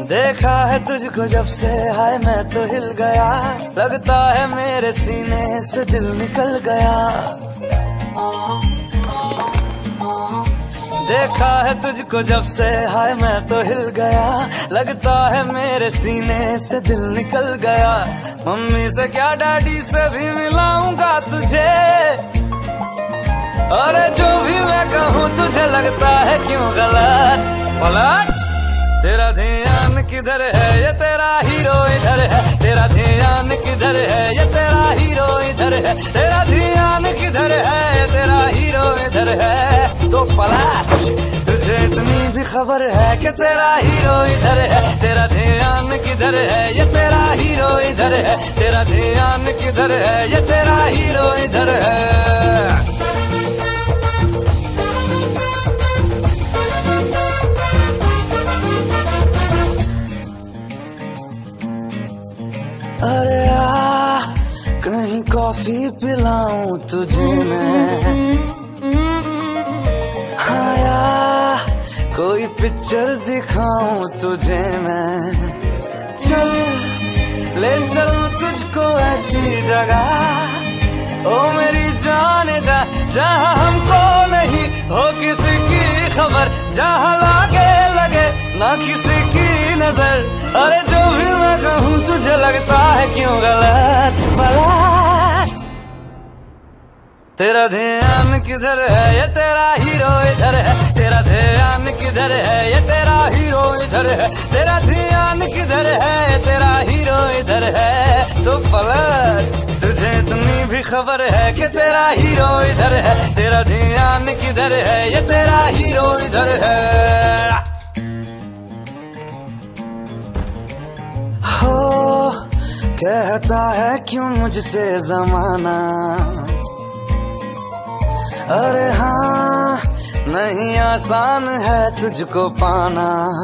देखा है तुझको जब से हाय मैं तो हिल गया, लगता है मेरे सीने से दिल निकल गया। देखा है तुझको जब से हाय मैं तो हिल गया, लगता है मेरे सीने से दिल निकल गया। मम्मी से क्या डैडी से भी मिलाऊंगा तुझे, अरे जो भी मैं कहूँ तुझे लगता है क्यों गलत। पलट तेरा ध्यान किधर है, ये तेरा हीरो इधर है। तेरा ध्यान किधर है, ये तेरा हीरो इधर है। तेरा ध्यान किधर है, ये तेरा हीरो इधर है। तो पलट तुझे इतनी भी खबर है कि तेरा हीरो इधर है। तेरा ध्यान किधर है, ये तेरा हीरो इधर है। तेरा ध्यान किधर है, ये तेरा हीरो इधर है। अरे कहीं कॉफी पिलाऊं तुझे मैं, हाँ यार कोई पिक्चर दिखाऊं तुझे मैं। चल ले चलूं तुझको ऐसी जगह, ओ मेरी जाने जा, जहाँ हमको नहीं हो किसी की खबर, जहाँ लगे ना किसी की नजर। अरे जो भी मैं कहूँ तुझे लगता है क्यों गलत। पलट तेरा ध्यान किधर है, ये तेरा हीरो इधर है। तेरा ध्यान किधर है, ये तेरा हीरो इधर है। तेरा ध्यान किधर है, ये तेरा हीरो इधर है। तो पलट तुझे इतनी भी खबर है कि तेरा हीरो इधर है। तेरा ध्यान किधर है, ये तेरा हीरो इधर है। हो कहता है क्यों मुझसे जमाना, अरे हाँ नहीं आसान है तुझको पाना।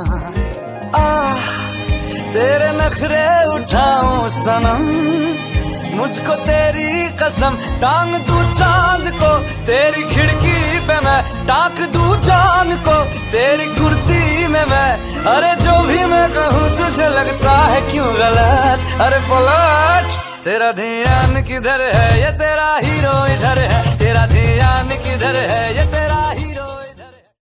तेरे नखरे उठाऊं सनम, मुझको तेरी कसम टांग दूं चांद को। तेरी खिड़की पे मैं टाक दूं जान को, तेरी कुर्ती में मैं। अरे जो भी मैं कहूँ तुझे लगता है क्यों गलत। अरे पलट तेरा ध्यान किधर है, ये तेरा हीरो इधर है। तेरा ध्यान किधर है, ये तेरा